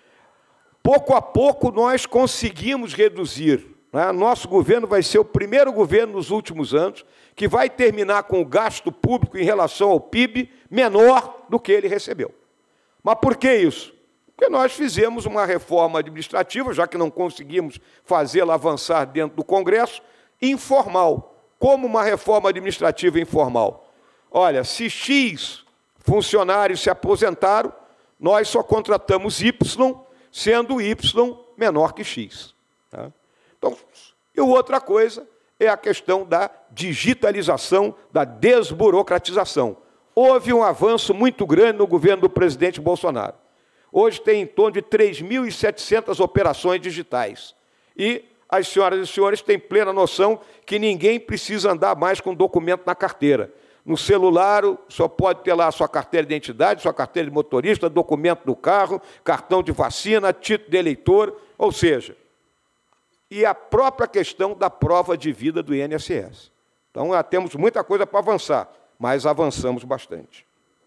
Pouco a pouco nós conseguimos reduzir. Né? Nosso governo vai ser o primeiro governo nos últimos anos que vai terminar com o gasto público em relação ao P I B menor do que ele recebeu. Mas por que isso? Porque nós fizemos uma reforma administrativa, já que não conseguimos fazê-la avançar dentro do Congresso, informal. Como uma reforma administrativa informal? Olha, se X funcionários se aposentaram, nós só contratamos Y, sendo Y menor que X. Tá? Então, e outra coisa é a questão da digitalização, da desburocratização. Houve um avanço muito grande no governo do presidente Bolsonaro. Hoje tem em torno de três mil e setecentas operações digitais. E as senhoras e senhores têm plena noção que ninguém precisa andar mais com documento na carteira. No celular, só pode ter lá a sua carteira de identidade, sua carteira de motorista, documento do carro, cartão de vacina, título de eleitor, ou seja, e a própria questão da prova de vida do I N S S. Então, já temos muita coisa para avançar, mas avançamos bastante.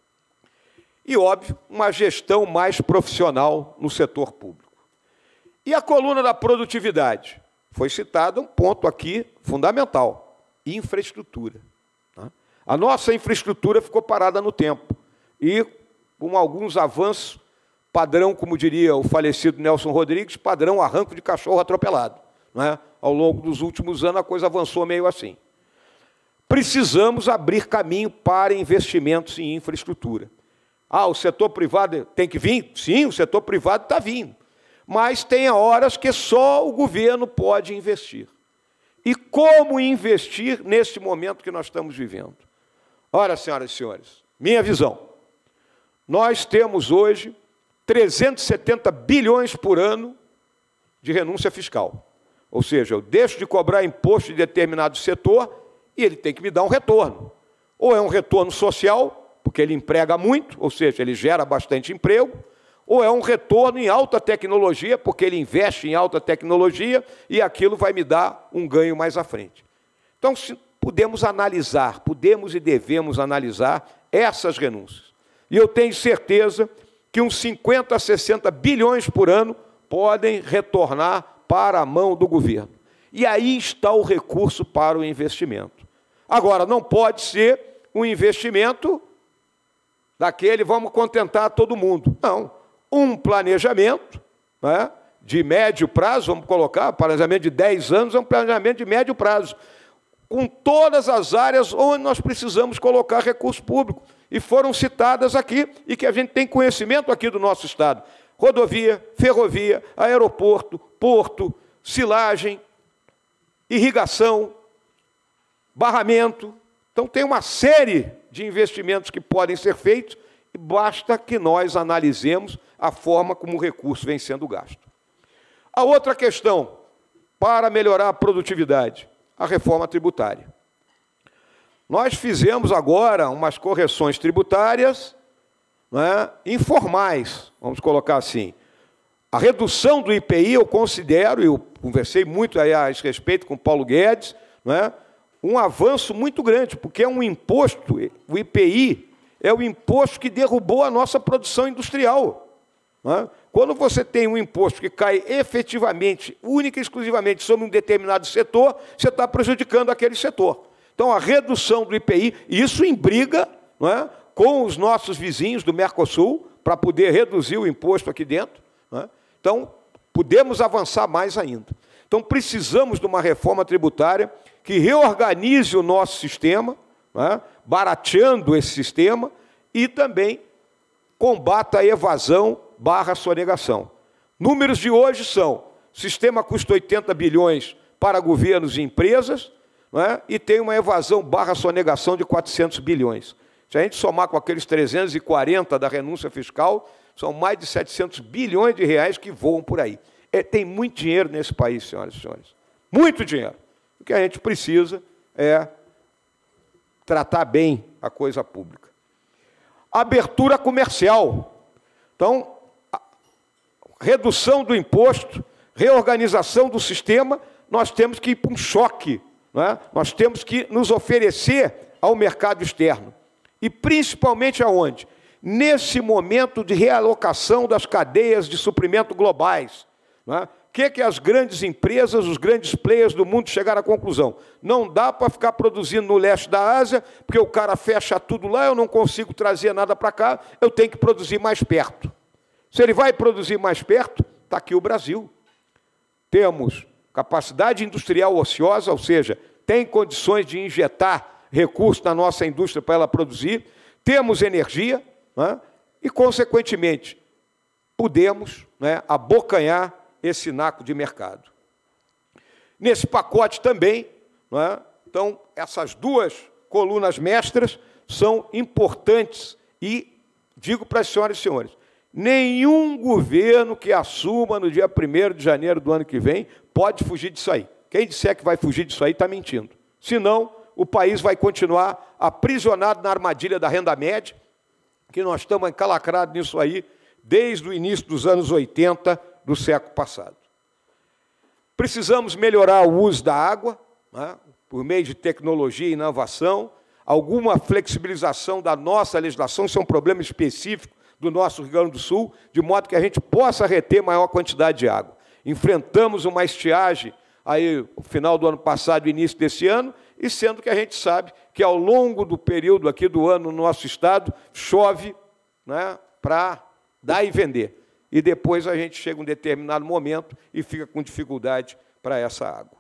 E, óbvio, uma gestão mais profissional no setor público. E a coluna da produtividade? Foi citado um ponto aqui fundamental, infraestrutura. A nossa infraestrutura ficou parada no tempo. E, com alguns avanços, padrão, como diria o falecido Nelson Rodrigues, padrão arranco de cachorro atropelado. Não é? Ao longo dos últimos anos, a coisa avançou meio assim. Precisamos abrir caminho para investimentos em infraestrutura. Ah, o setor privado tem que vir? Sim, o setor privado está vindo. Mas tem horas que só o governo pode investir. E como investir neste momento que nós estamos vivendo? Ora, senhoras e senhores, minha visão. Nós temos hoje trezentos e setenta bilhões por ano de renúncia fiscal. Ou seja, eu deixo de cobrar imposto de determinado setor e ele tem que me dar um retorno. Ou é um retorno social, porque ele emprega muito, ou seja, ele gera bastante emprego, ou é um retorno em alta tecnologia, porque ele investe em alta tecnologia e aquilo vai me dar um ganho mais à frente. Então, se podemos analisar, podemos e devemos analisar essas renúncias. E eu tenho certeza que uns cinquenta a sessenta bilhões por ano podem retornar para a mão do governo. E aí está o recurso para o investimento. Agora, não pode ser um investimento daquele, vamos contentar todo mundo. Não. Um planejamento, né, de médio prazo, vamos colocar, planejamento de dez anos, é um planejamento de médio prazo, com todas as áreas onde nós precisamos colocar recurso público, e foram citadas aqui, e que a gente tem conhecimento aqui do nosso Estado. Rodovia, ferrovia, aeroporto, porto, silagem, irrigação, barramento. Então, tem uma série de investimentos que podem ser feitos, e basta que nós analisemos a forma como o recurso vem sendo gasto. A outra questão, para melhorar a produtividade, a reforma tributária. Nós fizemos agora umas correções tributárias, né, informais, vamos colocar assim. A redução do I P I, eu considero, eu conversei muito aí a esse respeito com o Paulo Guedes, né, um avanço muito grande, porque é um imposto, o I P I é o imposto que derrubou a nossa produção industrial. Né? Quando você tem um imposto que cai efetivamente, única e exclusivamente sobre um determinado setor, você está prejudicando aquele setor. Então, a redução do I P I, isso em briga, não é, com os nossos vizinhos do Mercosul, para poder reduzir o imposto aqui dentro. Não é? Então, podemos avançar mais ainda. Então, precisamos de uma reforma tributária que reorganize o nosso sistema, não é, barateando esse sistema, e também combata a evasão barra sonegação. Números de hoje são: o sistema custa oitenta bilhões para governos e empresas, não é? E tem uma evasão barra sonegação de quatrocentos bilhões. Se a gente somar com aqueles trezentos e quarenta da renúncia fiscal, são mais de setecentos bilhões de reais que voam por aí. É, tem muito dinheiro nesse país, senhoras e senhores. Muito dinheiro. O que a gente precisa é tratar bem a coisa pública. Abertura comercial. Então, redução do imposto, reorganização do sistema, nós temos que ir para um choque, não é? Nós temos que nos oferecer ao mercado externo. E principalmente aonde? Nesse momento de realocação das cadeias de suprimento globais. Não é? O que, que as grandes empresas, os grandes players do mundo chegaram à conclusão? Não dá para ficar produzindo no leste da Ásia, porque o cara fecha tudo lá, eu não consigo trazer nada para cá, eu tenho que produzir mais perto. Se ele vai produzir mais perto, está aqui o Brasil. Temos capacidade industrial ociosa, ou seja, tem condições de injetar recursos na nossa indústria para ela produzir, temos energia, né, e, consequentemente, podemos, né, abocanhar esse naco de mercado. Nesse pacote também, né, então, essas duas colunas mestras são importantes e digo para as senhoras e senhores, nenhum governo que assuma no dia primeiro de janeiro do ano que vem pode fugir disso aí. Quem disser que vai fugir disso aí está mentindo. Senão, o país vai continuar aprisionado na armadilha da renda média, que nós estamos encalacrados nisso aí desde o início dos anos oitenta do século passado. Precisamos melhorar o uso da água, né, por meio de tecnologia e inovação, alguma flexibilização da nossa legislação, isso é um problema específico do nosso Rio Grande do Sul, de modo que a gente possa reter maior quantidade de água. Enfrentamos uma estiagem aí no final do ano passado e início desse ano, e sendo que a gente sabe que ao longo do período aqui do ano no nosso estado, chove, né, para dar e vender. E depois a gente chega a um determinado momento e fica com dificuldade para essa água.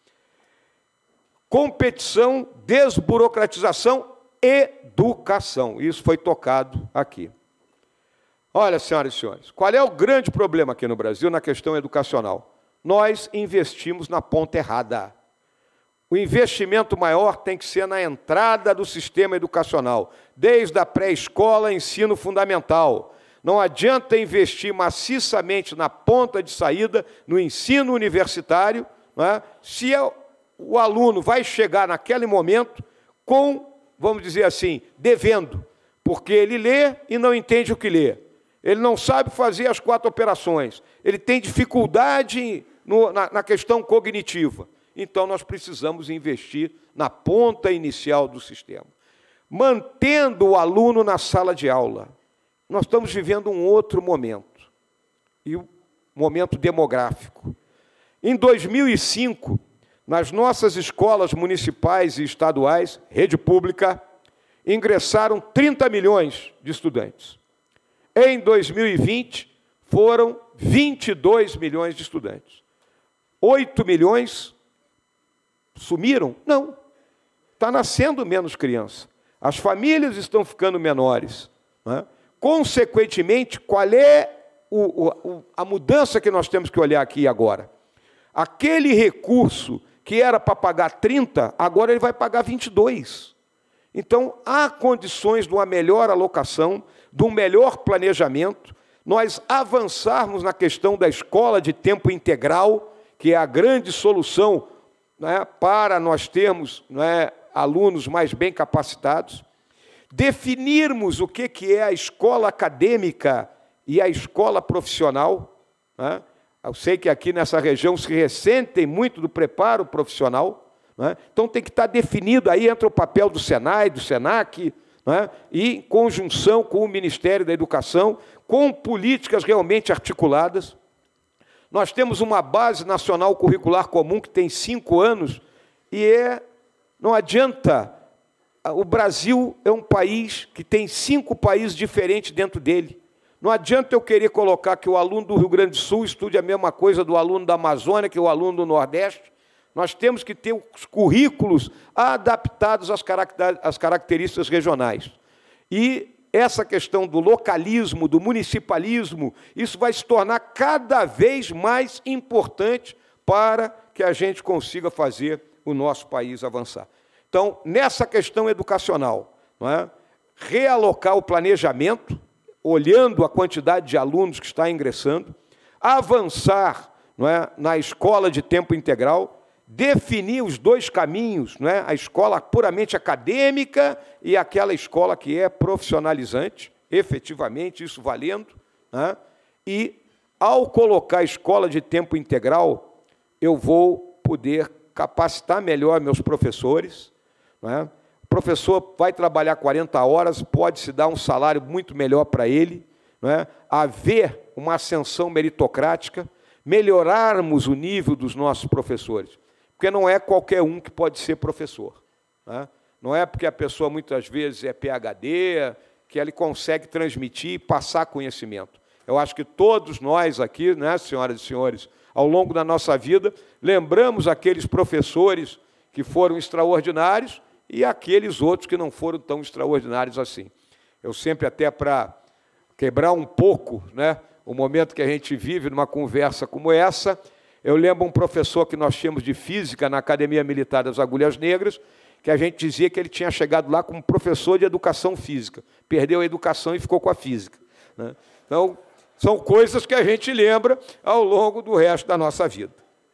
Competição, desburocratização, educação. Isso foi tocado aqui. Olha, senhoras e senhores, qual é o grande problema aqui no Brasil na questão educacional? Nós investimos na ponta errada. O investimento maior tem que ser na entrada do sistema educacional, desde a pré-escola, ensino fundamental. Não adianta investir maciçamente na ponta de saída, no ensino universitário, não é? Se é, o aluno vai chegar naquele momento com, vamos dizer assim, devendo. porque ele lê e não entende o que lê. Ele não sabe fazer as quatro operações. Ele tem dificuldade no, na, na questão cognitiva. Então, nós precisamos investir na ponta inicial do sistema. Mantendo o aluno na sala de aula. Nós estamos vivendo um outro momento. E um momento demográfico. Em dois mil e cinco, nas nossas escolas municipais e estaduais, rede pública, ingressaram trinta milhões de estudantes. Em dois mil e vinte, foram vinte e dois milhões de estudantes. oito milhões sumiram? Não. Está nascendo menos criança. As famílias estão ficando menores. Não é? Consequentemente, qual é o, o, a mudança que nós temos que olhar aqui e agora? Aquele recurso que era para pagar trinta, agora ele vai pagar vinte e dois. Então, há condições de uma melhor alocação, de um melhor planejamento, nós avançarmos na questão da escola de tempo integral, que é a grande solução, né, para nós termos, né, alunos mais bem capacitados, definirmos o que, que é a escola acadêmica e a escola profissional. Né? Eu sei que aqui nessa região se ressentem muito do preparo profissional, né? Então tem que estar definido, aí entra o papel do Senai, do Senac, né? E em conjunção com o Ministério da Educação, com políticas realmente articuladas. Nós temos uma base nacional curricular comum que tem cinco anos, e é, não adianta, o Brasil é um país que tem cinco países diferentes dentro dele. Não adianta eu querer colocar que o aluno do Rio Grande do Sul estude a mesma coisa do aluno da Amazônia, que o aluno do Nordeste. Nós temos que ter os currículos adaptados às características regionais. E essa questão do localismo, do municipalismo, isso vai se tornar cada vez mais importante para que a gente consiga fazer o nosso país avançar. Então, nessa questão educacional, não é? Realocar o planejamento, olhando a quantidade de alunos que está ingressando, avançar, não é, na escola de tempo integral, definir os dois caminhos, não é, a escola puramente acadêmica e aquela escola que é profissionalizante, efetivamente, isso valendo, né? E, ao colocar a escola de tempo integral, eu vou poder capacitar melhor meus professores, não é? O professor vai trabalhar quarenta horas, pode-se dar um salário muito melhor para ele, não é? Haver uma ascensão meritocrática, melhorarmos o nível dos nossos professores, porque não é qualquer um que pode ser professor, não é? Não é porque a pessoa muitas vezes é P H D, que ele consegue transmitir e passar conhecimento. Eu acho que todos nós aqui, né, senhoras e senhores, ao longo da nossa vida, lembramos aqueles professores que foram extraordinários e aqueles outros que não foram tão extraordinários assim. Eu sempre, até para quebrar um pouco, né, o momento que a gente vive numa conversa como essa, eu lembro um professor que nós tínhamos de física na Academia Militar das Agulhas Negras, que a gente dizia que ele tinha chegado lá como professor de educação física, perdeu a educação e ficou com a física, né? Então, são coisas que a gente lembra ao longo do resto da nossa vida.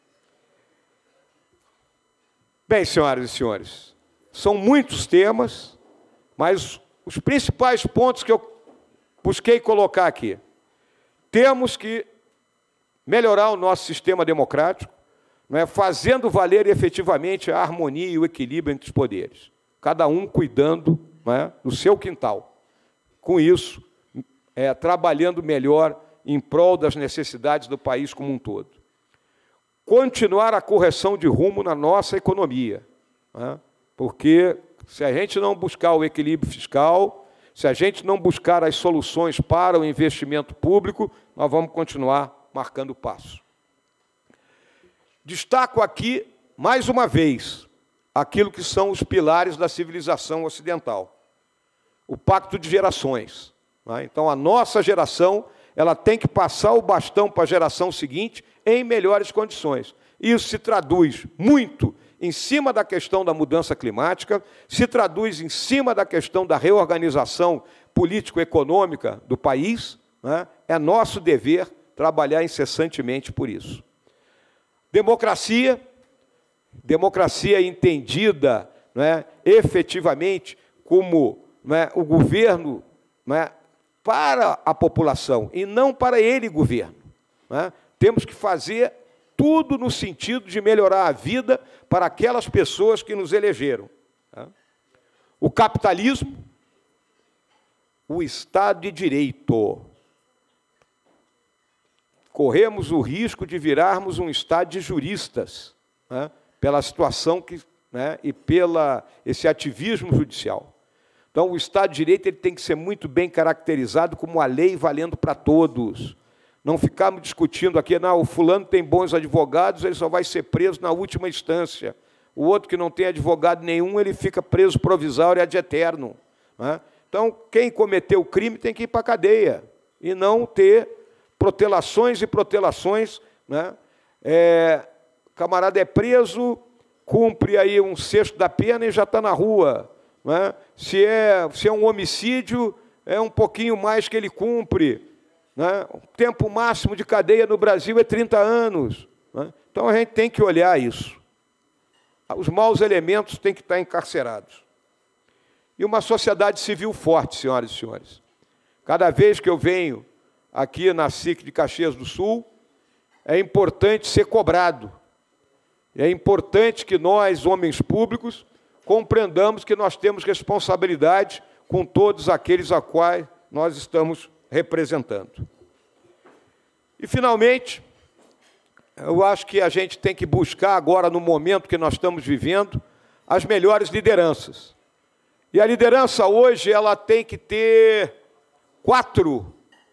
Bem, senhoras e senhores, são muitos temas, mas os principais pontos que eu busquei colocar aqui. Temos que melhorar o nosso sistema democrático, não é, fazendo valer efetivamente a harmonia e o equilíbrio entre os poderes, cada um cuidando, não é, do seu quintal. Com isso, é, trabalhando melhor em prol das necessidades do país como um todo. Continuar a correção de rumo na nossa economia, não é, porque se a gente não buscar o equilíbrio fiscal, se a gente não buscar as soluções para o investimento público, nós vamos continuar marcando passo. Destaco aqui, mais uma vez, aquilo que são os pilares da civilização ocidental. O pacto de gerações. Né? Então, a nossa geração ela tem que passar o bastão para a geração seguinte em melhores condições. Isso se traduz muito em cima da questão da mudança climática, se traduz em cima da questão da reorganização político-econômica do país, né? É nosso dever trabalhar incessantemente por isso. Democracia, democracia entendida, né, efetivamente como não é, o governo, não é, para a população e não para ele governo. Não é? Temos que fazer tudo no sentido de melhorar a vida para aquelas pessoas que nos elegeram. Tá? O capitalismo, o Estado de Direito. Corremos o risco de virarmos um Estado de juristas, né, pela situação que, né, e pela esse ativismo judicial. Então, o Estado de Direito ele tem que ser muito bem caracterizado como a lei valendo para todos. Não ficarmos discutindo aqui, não, o fulano tem bons advogados, ele só vai ser preso na última instância. O outro que não tem advogado nenhum, ele fica preso provisório e ad eterno. Né? Então, quem cometeu o crime tem que ir para a cadeia e não ter protelações e protelações. Né? É, o camarada é preso, cumpre aí um sexto da pena e já está na rua. Né? Se, é, se é um homicídio, é um pouquinho mais que ele cumpre. Né? O tempo máximo de cadeia no Brasil é trinta anos. Né? Então, a gente tem que olhar isso. Os maus elementos têm que estar encarcerados. E uma sociedade civil forte, senhoras e senhores. Cada vez que eu venho aqui na S I C de Caxias do Sul, é importante ser cobrado. É importante que nós, homens públicos, compreendamos que nós temos responsabilidade com todos aqueles a quais nós estamos representando. E, finalmente, eu acho que a gente tem que buscar agora, no momento que nós estamos vivendo, as melhores lideranças. E a liderança hoje ela tem que ter quatro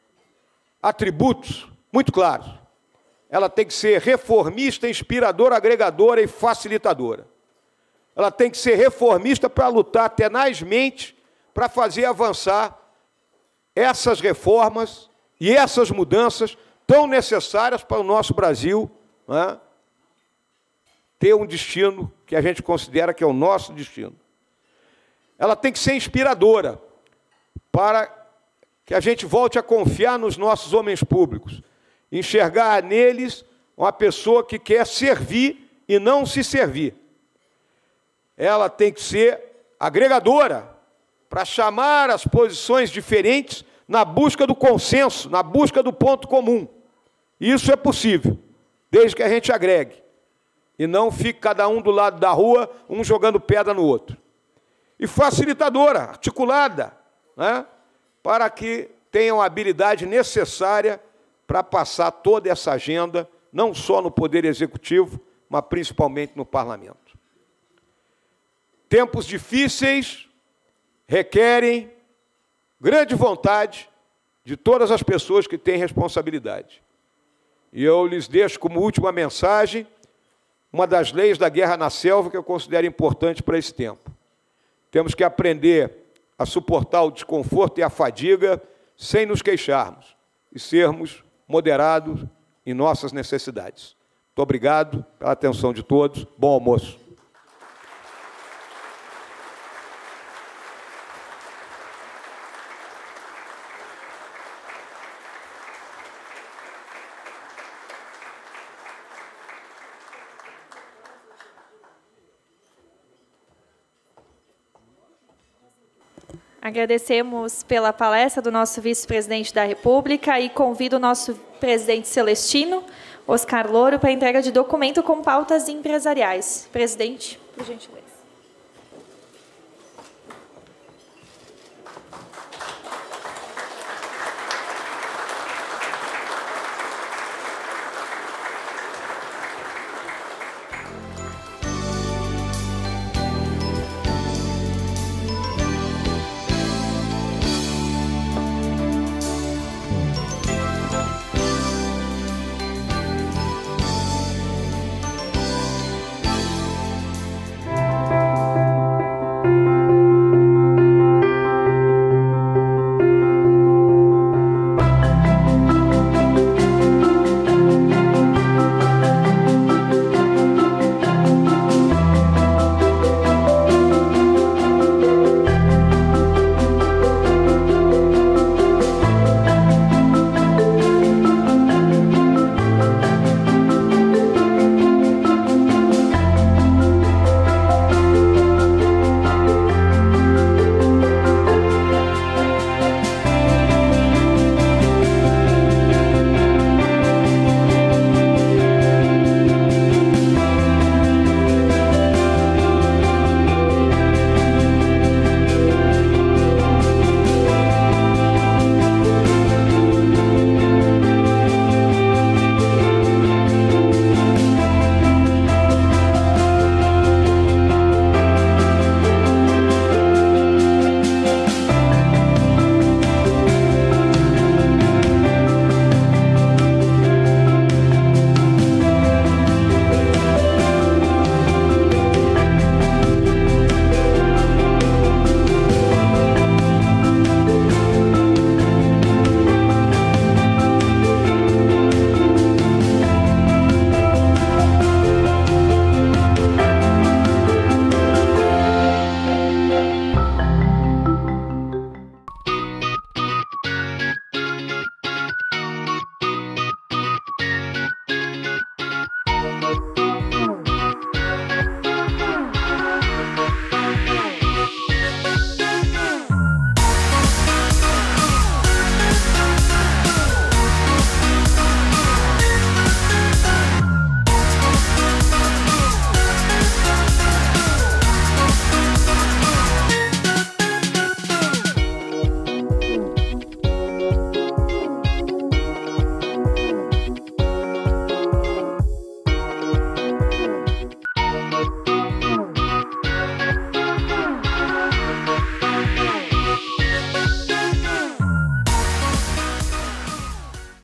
atributos muito claros. Ela tem que ser reformista, inspiradora, agregadora e facilitadora. Ela tem que ser reformista para lutar tenazmente para fazer avançar essas reformas e essas mudanças tão necessárias para o nosso Brasil, né, ter um destino que a gente considera que é o nosso destino. Ela tem que ser inspiradora para que a gente volte a confiar nos nossos homens públicos, enxergar neles uma pessoa que quer servir e não se servir. Ela tem que ser agregadora para chamar as posições diferentes na busca do consenso, na busca do ponto comum. Isso é possível, desde que a gente agregue, e não fique cada um do lado da rua, um jogando pedra no outro. E facilitadora, articulada, né, para que tenham a habilidade necessária para passar toda essa agenda, não só no Poder Executivo, mas principalmente no Parlamento. Tempos difíceis requerem grande vontade de todas as pessoas que têm responsabilidade. E eu lhes deixo como última mensagem uma das leis da guerra na selva que eu considero importante para esse tempo. Temos que aprender a suportar o desconforto e a fadiga sem nos queixarmos e sermos moderados em nossas necessidades. Muito obrigado pela atenção de todos. Bom almoço. Agradecemos pela palestra do nosso vice-presidente da República e convido o nosso presidente Celestino, Oscar Louro, para a entrega de documento com pautas empresariais. Presidente, por gentileza.